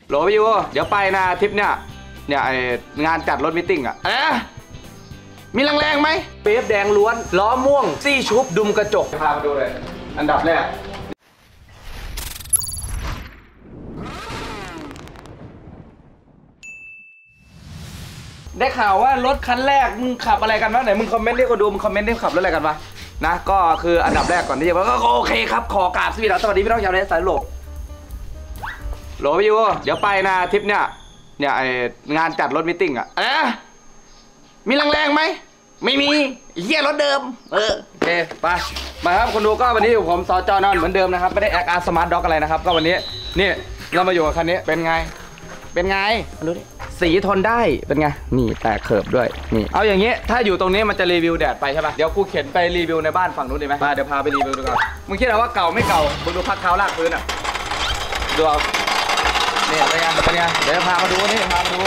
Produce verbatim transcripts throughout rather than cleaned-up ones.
โหลพี่ยูเดี๋ยวไปนะทริปเนี่ยเนี่ยไองานจัดรถมิทติ้งอะเอ๊ะมีแรงๆไหมเป๊ปแดงล้วนล้อม่วงซี่ชุบดุมกระจกพามาดูเลยอันดับแรกได้ข่าวว่ารถคันแรกมึงขับอะไรกันวะไหนมึงคอมเมนต์เรียกกูดูมึงคอมเมนต์ได้ขับรถอะไรกันวะนะก็คืออันดับแรกก่อนที่จะก็โอเคครับขอกราบสวัสดีพี่น้องชาวเนสายโลกโหลพี่ยูเดี๋ยวไปนะทริปเนี่ยเนี่ยไองานจัดรถมิทติ้งอะเอ๊ะมีแรงๆไหมไม่มีเหี้ยรถเดิมเออโอเคไปมาครับคนดูก็วันนี้อยู่ผมสจนอนเหมือนเดิมนะครับไม่ได้แอคอาร์สมาร์ทด็อกอะไรนะครับก็วันนี้นี่เรามาอยู่กับคันนี้เป็นไงเป็นไงดูดิสีทนได้เป็นไงนี่แตกเขิบด้วยนี่เอาอย่างนี้ถ้าอยู่ตรงนี้มันจะรีวิวแดดไปใช่ป่ะเดี๋ยวกูเข็นไปรีวิวในบ้านฝั่งนู้นดีไหมมาเดี๋ยวพาไปรีวิวดูก่อนมึงคิดว่าเก่าไม่เก่ามึงดูพักเท้าลากพื้นอ่ะดูเอาเนี่ยเป็นไงเป็นไงเดี๋ยวพามาดูนี่พามาดู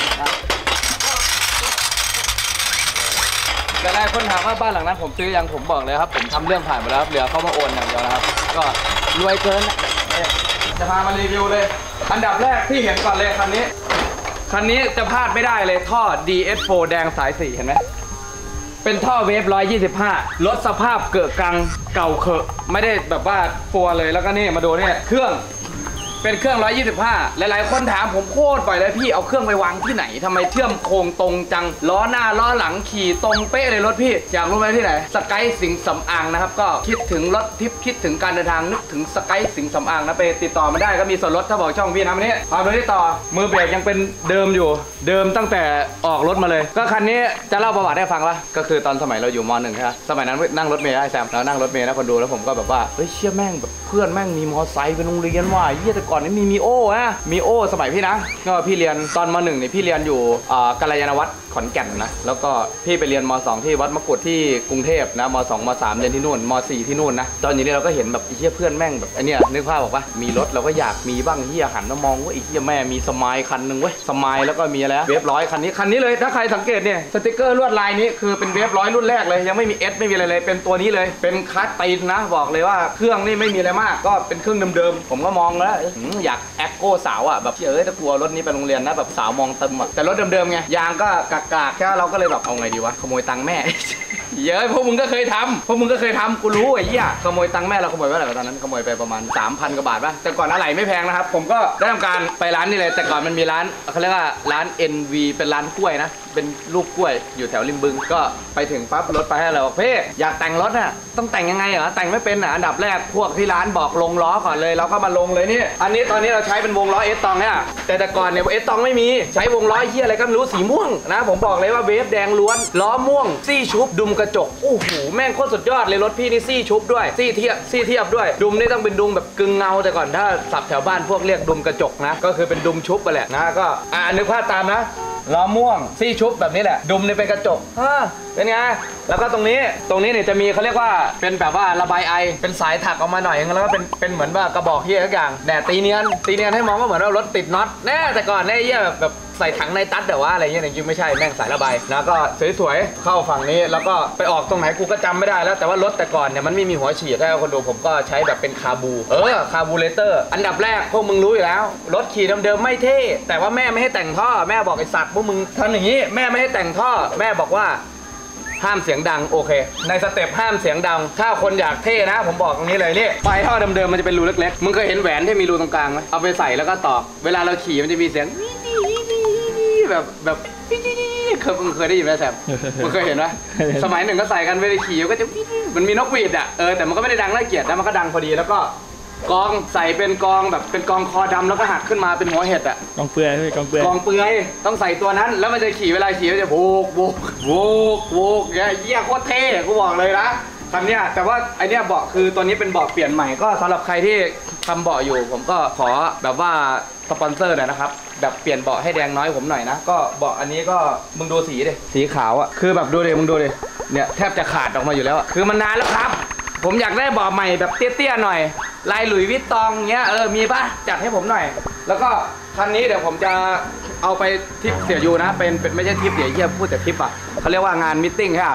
แต่หลายคนถามว่าบ้านหลังนั้นผมซื้อยังผมบอกเลยครับผมทำเรื่องผ่านไปแล้วเหลือเข้ามาโอนอย่างเดียวนะครับก็รวยเกินจะพามารีวิวเลยอันดับแรกที่เห็นก่อนเลยคันนี้คันนี้จะพลาดไม่ได้เลยท่อ ดี เอส โฟร์ แดงสายสี่เห็นไหมเป็นท่อเวฟหนึ่งร้อยยี่สิบห้ารถสภาพเกิดกังเก่าเขอะไม่ได้แบบว่าฟัวเลยแล้วก็นี่มาดูเนี่ยเครื่องเป็นเครื่องหนึ่งร้อยยี่สิบห้าหลายๆคนถามผมโคตรบ่อยเลยพี่เอาเครื่องไปวางที่ไหนทำไมเชื่อมโครงตรงจังล้อหน้าล้อหลังขี่ตรงเป๊ะเลยรถพี่อยากรู้ไหมที่ไหนสกายสิงห์สำอางนะครับก็คิดถึงรถทิปคิดถึงการเดินทางนึกถึงสกายสิงห์สำอางนะไปติดต่อมาได้ก็มีส่วนลดถ้าบอกช่องพี่นะวันนี้พาไปที่ต่อมือเบรกยังเป็นเดิมอยู่เดิมตั้งแต่ออกรถมาเลยก็คันนี้จะเล่าประวัติให้ฟังละก็คือตอนสมัยเราอยู่ม.หนึ่งใช่ไหมสมัยนั้นนั่งรถเมล์ได้แซมเรานั่งรถเมล์นะคนดูแล้วผมก็แบบว่าเฮ้ยเชี่ยแม่งแบบเพื่อนแม่งมีมอไซค์ไปโรงเรียนว่าเยี่ยแต่ก่อนนี่มีมีโอนะมีโอสมัยพี่นะก็พี่เรียนตอนม.หนึ่งเนี่ยพี่เรียนอยู่กัลยาณวัฒน์ขอนแก่นนะแล้วก็พี่ไปเรียนม.สองที่วัดมกุฎที่กรุงเทพนะม.สองม.สามเรียนที่นู่นม.สี่ที่นู่นนะตอนนี้เราก็เห็นแบบไอ้เหี้ยเพื่อนแม่งแบบไอ้เนี่ยนึกภาพบอกว่ามีรถเราก็อยากมีบ้างเหี้ยหันมามองว่าไอ้เหี้ยแม่มีสมายคันหนึ่งเว้ยสมายแล้วก็มีอะไรเวฟร้อยคันนี้คันนี้เลยถ้าใครสังเกตเนี่ยสติ๊กเกอร์ลวดลายนี้คือเป็นเวฟร้อยรุ่นแรกเลยยังไม่มีเอสไม่มีอะไรเลยเป็นตัวนี้เลยเป็นคัสตีนนะบอกเลยว่าเครื่องนี่ไม่มีอะไรมากก็เป็นเครื่องเดิมๆผมก็มองแล้วอยากแอคโก้สาวอ่ะแบบเอ้ยถ้ากลัวรถนี้ไปโรงเรียนนะแบบสาวมองเต็มอ่ะแต่รถเดิมๆไงยางก็กากๆแค่เราก็เลยแบบเอาไงดีวะขโมยตังค์แม่เยอะพวกมึงก็เคยทำพวกมึงก็เคยทำกูรู้ไอ้เหี้ยขโมยตังค์แม่เราขโมยไปเท่าไหร่ตอนนั้นขโมยไปประมาณ สามพัน กว่าบาทป่ะแต่ก่อนอะไรไม่แพงนะครับผมก็ได้ทำการไปร้านนี่เลยแต่ก่อนมันมีร้านเขาเรียกว่าร้าน เอ็น วี เป็นร้านกล้วยนะเป็นลูกกล้วยอยู่แถวริมบึงก็ไปถึงปั๊บรถไปให้เราบอกเพ่อยากแต่งรถอ่ะต้องแต่งยังไงเหรอแต่งไม่เป็นอ่ะอันดับแรกพวกที่ร้านบอกลงล้อก่อนเลยเราก็มาลงเลยนี่อันนี้ตอนนี้เราใช้เป็นวงล้อเอสตองเนี่ยแต่แต่ก่อนเนี่ยเอสตองไม่มีใช้วงล้อเหี้ยอะไรก็ไม่รู้สีม่วงนะผมบอกเลยว่าเวฟแดงล้วนล้อม่วงซี่ชุบดุมกระจกโอ้โหแม่งโคตรสุดยอดเลยรถพี่นี่ซี่ชุบด้วยซี่เทียบซี่เทียบด้วยดุมนี่ต้องเป็นดุมแบบกึ่งเงาแต่ก่อนถ้าสับแถวบ้านพวกเรียกดุมกระจกนะก็คือเป็นดุมชุบไปแหละนะก็อ่านึกภาพตามนะล้อม่วงซี่ชุบแบบนี้แหละดุมนี่เป็นกระจกฮะเป็นไงแล้วก็ตรงนี้ตรงนี้เนี่ยจะมีเขาเรียกว่าเป็นแบบว่าระบายไอเป็นสายถักออกมาหน่อยแล้วก็เป็นเป็นเหมือนว่ากระบอกเหี้ยทุกอย่างแดดตีเนียนตีเนียนให้มองว่าเหมือนว่ารถติดน็อตแน่แต่ก่อนแน่เหี้ยแบบแบบใส่ถังในตัดแต่ว่าอะไรเงี้ยจริงไม่ใช่แม่งสายระบายนะก็สวยๆเข้าฝั่งนี้แล้วก็ไปออกตรงไหนกูก็จำไม่ได้แล้วแต่ว่ารถแต่ก่อนเนี่ยมันไม่มีหัวฉีดให้คนดูผมก็ใช้แบบเป็นคาบูเออคาบูเลเตอร์อันดับแรกพวกมึงรู้อยู่แล้วรถขี่เดิมๆไม่เท่แต่ว่าแม่ไม่ให้แต่งท่อแม่บอกไอ้สัตว์พวกมึงทำอย่างนี้แม่ไม่ให้แต่งท่อแม่บอกว่าห้ามเสียงดังโอเคในสเต็ปห้ามเสียงดังถ้าคนอยากเท่นะผมบอกตรงนี้เลยนี่ไฟท่อเดิมๆมันจะเป็นรูเล็กๆมึงเคยเห็นแหวนที่มีรูตรงกลางไหมเอาไปใส่แล้วก็ตอกเวลาเราขี่มันจะมีเสียงแบบแบบเคยมึงเคยได้ยินไหมแซมมึงเคยเห็นไหมสมัยหนึ่งก็ใส่กันเวลาขี่ก็จะมันมีนกหวีดอ่ะเออแต่มันก็ไม่ได้ดังน่าเกลียดนะมันก็ดังพอดีแล้วก็กองใส่เป็นกองแบบเป็นกองคอดำแล้วก็หักขึ้นมาเป็นหัวเห็ดอ่ะกองเปลือยกองเปลือยกองเปลือยต้องใส่ตัวนั้นแล้วมันจะขี่เวลาขี่มันจะโบกโบกโบกโบกเยี่ยโคตรเท่กูบอกเลยนะคันเนี้ยแต่ว่าไอเนี้ยเบาะคือตัวนี้เป็นเบาะเปลี่ยนใหม่ก็สำหรับใครที่ทำเบาะอยู่ผมก็ขอแบบว่าสปอนเซอร์หน่อยนะครับแบบเปลี่ยนเบาะให้แดงน้อยผมหน่อยนะก็เบาะอันนี้ก็มึงดูสีดิสีขาวอ่ะคือแบบดูดิมึงดูดิเนี่ยแทบจะขาดออกมาอยู่แล้วคือมันนานแล้วครับผมอยากได้เบาะใหม่แบบเตี้ยๆหน่อยลายหลุยส์วิตตองเงี้ยเออมีป่ะจัดให้ผมหน่อยแล้วก็คันนี้เดี๋ยวผมจะเอาไปทริปเสี่ยยูนะเป็นเป็นไม่ใช่ทริปเดี๋ยวเยี่ยพูดแต่ทริปอ่ะเขาเรียกว่างานมิทติ้งใช่ป่ะ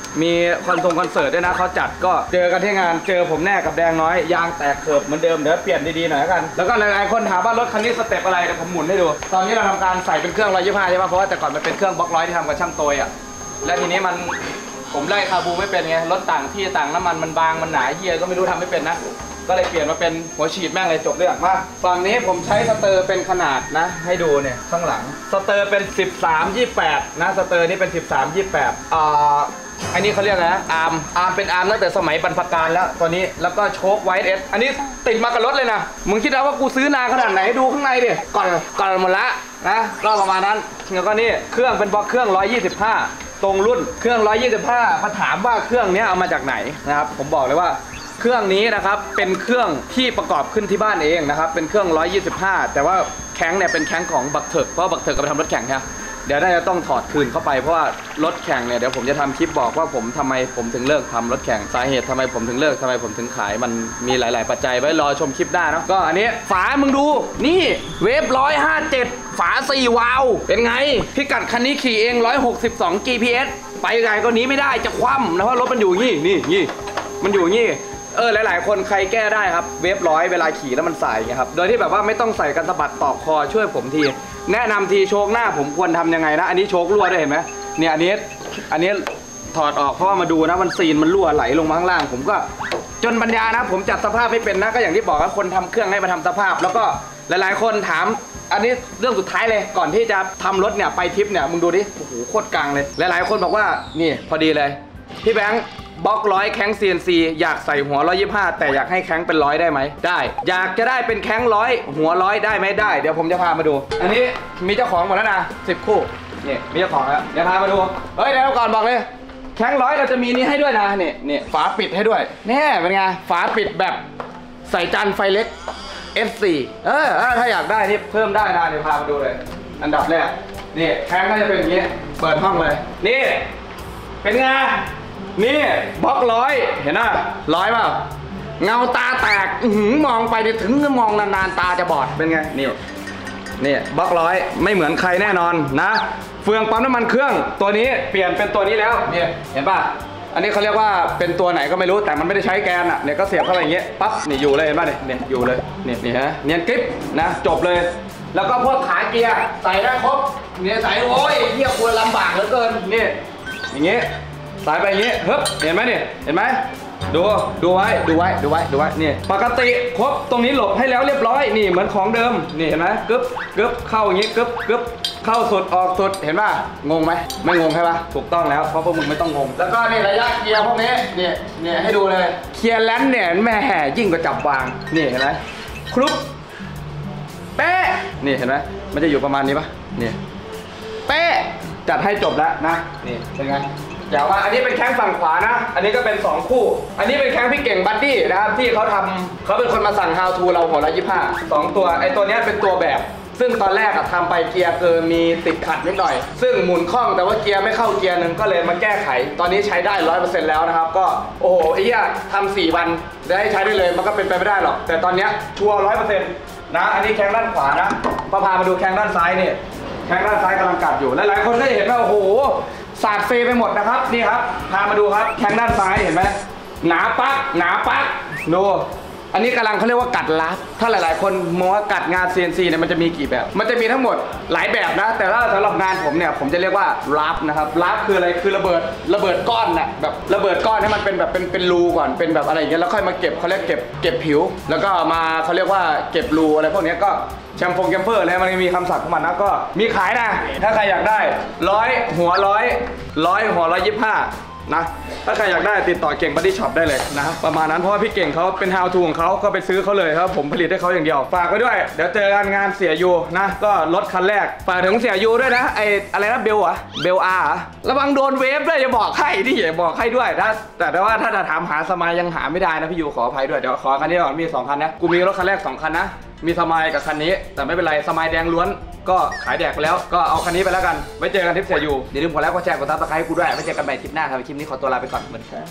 มีคอนเสิร์ตคอนเสิร์ตด้วยนะเขาจัดก็เจอกันที่งานเจอผมแน่กับแดงน้อยยางแตกเขิบเหมือนเดิมเดี๋ยวเปลี่ยนดีๆหน่อยกันแล้วก็หลายๆคนถามว่ารถคันนี้สเต็ปอะไรเดี๋ยวผมหมุนให้ดูตอนนี้เราทำการใส่เป็นเครื่องร้อยยี่สิบห้าใช่ไหมเพราะว่าแต่ก่อนมันเป็นเครื่องบล็อกร้อยที่ทำกับช่างโตยอ่ะและทีนี้มันผมไล่คาบูไม่เป็นไงรถต่างที่ต่างน้ำมันมันบางมันหนาเฮียก็ไม่รู้ทำไม่เป็นนะก็เลยเปลี่ยนมาเป็นหัวฉีดแม่งเลยจบเรื่องมาฝั่งนี้ผมใช้สเตอร์เป็นขนาดนะให้ดูเนี่ยข้างหลังสเตอร์เป็นสิบสาม ยี่สิบแปดนะสเตอร์นี่เป็นสิบสาม ยี่สิบแปดอ่าอันนี้เขาเรียกอะไรนะอาร์มอาร์มเป็นอาร์มตั้งแต่สมัยบรรพการแล้วตัวนี้แล้วก็โชคไวท์เอสอันนี้ติดมากับรถเลยนะมึงคิดเอาว่ากูซื้อนานขนาดไหนดูข้างในดิก่อนก่อนหมดละนะก็ประมาณนั้นแล้วก็นี่เครื่องเป็นบล็อกเครื่องหนึ่งร้อยยี่สิบห้าตรงรุ่นเครื่องหนึ่งร้อยยี่สิบห้ามาถามว่าเครื่องนี้เอามาจากไหนนะครับผมบอกเลยว่าเครื่องนี้นะครับเป็นเครื่องที่ประกอบขึ้นที่บ้านเองนะครับเป็นเครื่องหนึ่งร้อยยี่สิบห้าแต่ว่าแข้งเนี่ยเป็นแข้งของบักเถิกเพราะบักเถิกก็ไปทำรถแข่งใช่ไหมเดี๋ยวน่าจะต้องถอดคืนเข้าไปเพราะว่ารถแข่งเนี่ยเดี๋ยวผมจะทำคลิปบอกว่าผมทำไมผมถึงเลิกทำรถแข่งสาเหตุทำไมผมถึงเลิกทำไมผมถึงขายมันมีหลายๆปัจจัยไว้รอชมคลิปได้นะก็อันนี้ฝามึงดูนี่เวฟร้อยห้าเจ็ดฝาสี่วาล์วเป็นไงพิกัดคันนี้ขี่เองหนึ่งร้อยหกสิบสอง จี พี เอส ไปไกลก็หนีไม่ได้จะคว่ำนะเพราะรถมันอยู่งี้นี่นี่มันอยู่งี้เออหลายๆคนใครแก้ได้ครับเวฟร้อยเวลาขี่แล้วมันสายไงครับโดยที่แบบว่าไม่ต้องใส่กันสะบัดตอกคอช่วยผมทีแนะนำทีโชคหน้าผมควรทำยังไงนะอันนี้โชครั่วด้วยเห็นไหมเนี่ยอันนี้อันนี้ถอดออกเพราะว่ามาดูนะมันซีนมันรั่วไหลลงมาข้างล่างผมก็จนปัญญานะผมจัดสภาพไม่เป็นนะก็อย่างที่บอกว่าคนทำเครื่องให้มาทำสภาพแล้วก็หลายๆคนถามอันนี้เรื่องสุดท้ายเลยก่อนที่จะทำรถเนี่ยไปทริปเนี่ยมึงดูดิโอ้โหโคตรกลางเลยหลายๆคนบอกว่านี่พอดีเลยพี่แบงค์บล็อกร้อยแข้ง ซี เอ็น ซี อยากใส่หัวหนึ่งร้อยยี่สิบห้าแต่อยากให้แข้งเป็นร้อยได้ไหมได้อยากจะได้เป็นแข้งร้อยหัวร้อยได้ไหมได้เดี๋ยวผมจะพามาดูอันนี้มีเจ้าของหมดแล้วนะสิบคู่นี่มีเจ้าของแล้วเดี๋ยวพามาดูเฮ้ยเดี๋ยวก่อนบอกเลยแข้งร้อยเราจะมีนี่ให้ด้วยนะนี่นี่ฝาปิดให้ด้วยแน่เป็นไงฝาปิดแบบใส่จานไฟเล็ก เอฟ โฟร์ เออถ้าอยากได้นี่เพิ่มได้นะเดี๋ยวพามาดูเลยอันดับแรกนี่แข้งก็จะเป็นอย่างนี้เปิดห้องเลยนี่เป็นไงนี่บล็อกร้อยเห็นไหมร้อยเปล่าเงาตาแตกมองไปถึงมองนานๆตาจะบอดเป็นไงนี่นี่บล็อกร้อยไม่เหมือนใครแน่นอนนะเฟืองปั๊มน้ำมันเครื่องตัวนี้เปลี่ยนเป็นตัวนี้แล้วนี่เห็นป่ะอันนี้เขาเรียกว่าเป็นตัวไหนก็ไม่รู้แต่มันไม่ได้ใช้แกนอ่ะเนี่ยก็เสียบเข้าไปอย่างเงี้ยปั๊บนี่อยู่เลยเห็นป่ะเนี่ยเนี่ยอยู่เลยเนี่ยนี่ฮะเนียนกริปนะจบเลยแล้วก็พวกขาเกียร์ใส่ได้ครบเนี่ยใส่โอ้ยเหี้ยควรลำบากเหลือเกินนี่อย่างเงี้ยสายไปอย่างนี้เฮ้ยเห็นไหมนี่เห็นไหมดูดูไว้ดูไว้ดูไว้ดูไว้นี่ปกติครบตรงนี้หลบให้แล้วเรียบร้อยนี่เหมือนของเดิมนี่เห็นไหมกึ๊บกึ๊บเข้าอย่างนี้กึ๊บกึ๊บเข้าสุดออกสุดเห็นป่ะงงไหมไม่งงใช่ป่ะถูกต้องแล้วเพราะพวกมึงไม่ต้องงงแล้วก็นี่ระยะเกียร์พวกนี้นี่นี่ให้ดูเลยเกียร์แลนด์เนี่ยแม่แห่ยิ่งกว่าจับวางนี่เห็นไหมครุบเป๊ะนี่เห็นไหมมันจะอยู่ประมาณนี้ป่ะนี่เป๊ะจัดให้จบแล้วนะนี่เป็นไงอย่าว่าอันนี้เป็นแข้งฝั่งขวานะอันนี้ก็เป็นสองคู่อันนี้เป็นแข้งพี่เก่งบัดดี้นะครับที่เขาทำเขาเป็นคนมาสั่ง how to เราหัวละยี่ห้าสองตัวไอตัวนี้เป็นตัวแบบซึ่งตอนแรกอะทำไปเกียร์เกินมีติดขัดนิดหน่อยซึ่งหมุนคล่องแต่ว่าเกียร์ไม่เข้าเกียร์หนึ่งก็เลยมาแก้ไขตอนนี้ใช้ได้ร้อยเปอร์เซ็นต์แล้วนะครับก็โอ้โหไอ้เหี้ยทำสี่วันจะให้ใช้ได้เลยมันก็เป็นไปไม่ได้หรอกแต่ตอนนี้ชัวร์ร้อยเปอร์เซ็นต์นะอันนี้แข้งด้านขวานะพอพามาดูแข้งด้านซ้ายนี่แข้งด้านซ้ายกำลังกัดอยู่และหลายคนก็เห็นว่าโอ้โหสาดเฟไปหมดนะครับนี่ครับพามาดูครับแข้งด้านซ้ายเห็นไหมหนาปักหนาปักดูอันนี้กำลังเขาเรียกว่ากัดลับถ้าหลายๆคนมองว่ากัดงาน ซี เอ็น ซี เนี่ยมันจะมีกี่แบบมันจะมีทั้งหมดหลายแบบนะแต่ถ้าสำหรับงานผมเนี่ยผมจะเรียกว่าลับนะครับลับคืออะไรคือระเบิดระเบิดก้อนน่ะแบบระเบิดก้อนให้มันเป็นแบบเป็นเป็นรูก่อนเป็นแบบอะไรอย่างเงี้ยแล้วค่อยมาเก็บเขาเรียกเก็บเก็บผิวแล้วก็มาเขาเรียกว่าเก็บรูอะไรพวกนี้ก็แชมพงแคมเปอร์อะไรมันมีคำศัพท์ของมันนะก็มีขายนะถ้าใครอยากได้ร้อยหัวร้อยร้อยหัวร้อยยี่สิบห้านะถ้าใครอยากได้ติดต่อเก่งบัดดี้ช็อปได้เลยนะประมาณนั้นเพราะว่าพี่เก่งเขาเป็น how to ของเขาก็ไปซื้อเขาเลยครับผมผลิตให้เขาอย่างเดียวฝากไว้ด้วยเดี๋ยวเจอกันงานเสียยูนะก็รถคันแรกฝากถึงเสียยูด้วยนะไออะไรนะเบลอะเบลอาร์ระวังโดนเวฟด้วยจะบอกให้ที่อย่าบอกให้ด้วยถ้าแต่ว่าถ้าจะถามหาสมัยยังหาไม่ได้นะพี่ยูขออภัยด้วยเดี๋ยวขอคันนี้ก่อนมีสองคันนะกูมีรถคันแรกสองคันนะมีสมัยกับคันนี้แต่ไม่เป็นไรสมัยแดงล้วนก็ขายแดกไปแล้วก็เอาคันนี้ไปแล้วกันไว้เจอกันทริปเสียยูอย่าลืมกดไลค์กดแชร์กดซับสไครป์กูด้วยไว้เจอกันใหม่คลิปหน้าครับคลิปนี้ขอตัวลาไปก่อนเหมือนเดิม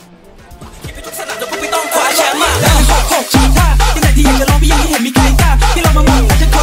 ที่ไหนที่อยากจะลองพี่ยังไม่เห็นมีใครกล้าที่เรามาหมดอาจจะ